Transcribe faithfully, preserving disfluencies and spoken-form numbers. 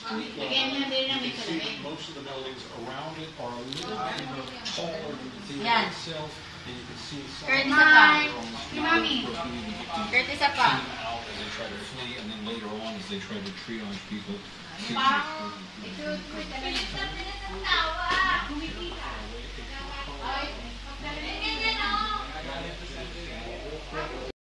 street level. You can see that most of the buildings around it are a little bit taller than the theater Yan. itself. And you can see some Kurt, of isa pa. them on the street. Mommy. Of course, we need to get these Kurt, isa pa. team out as they try to flee, and then later on as they try to triage people. Parang, ito,